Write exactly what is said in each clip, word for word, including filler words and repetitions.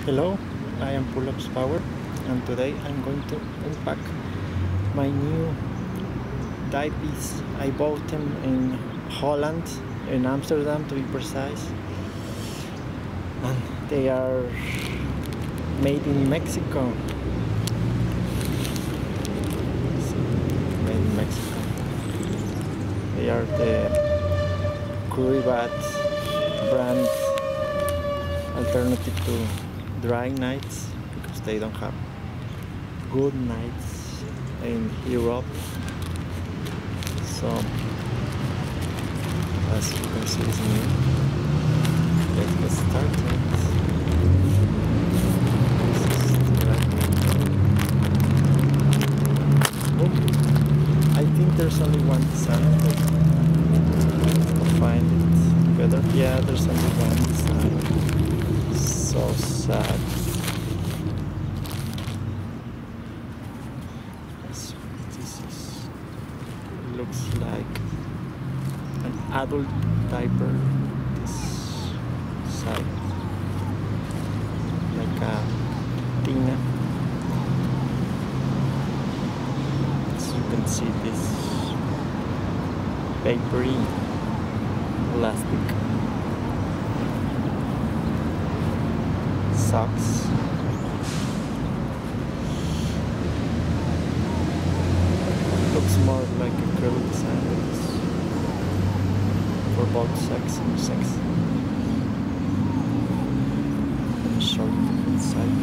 Hello, I am Pull-Ups Power, and today I'm going to unpack my new diapers. I bought them in Holland, in Amsterdam to be precise, and they are made in Mexico. Made in Mexico. They are the Curibat brand alternative to dry nights, because they don't have good nights in Europe. So as you can see, it's new. Let's get started. Oh, I think there's only one design. I'll find it better. Yeah, there's only one design. So sad. This is, looks like an adult diaper. This side, like a Tina. As you can see, this papery plastic socks. Looks more like a girl design for both sex and sex. Short inside.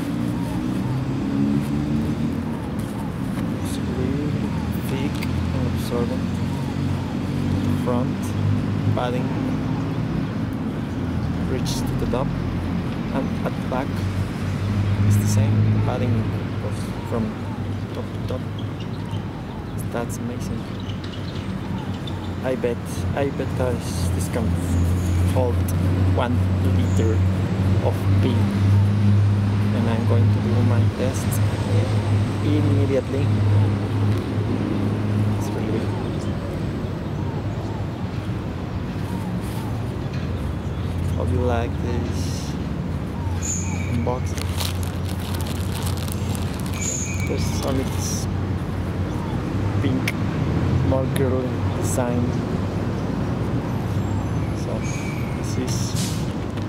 It's really thick and absorbent. Front padding reaches to the top, and at the back it's the same. Padding goes from top to top. That's amazing. I bet I bet this, this can hold one liter of pee, and I'm going to do my test immediately. It's really big. How do you like this unboxing? There's only this pink, more girly design. So this is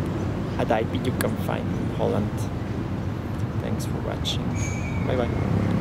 a diaper you can find in Holland. Thanks for watching. Bye bye.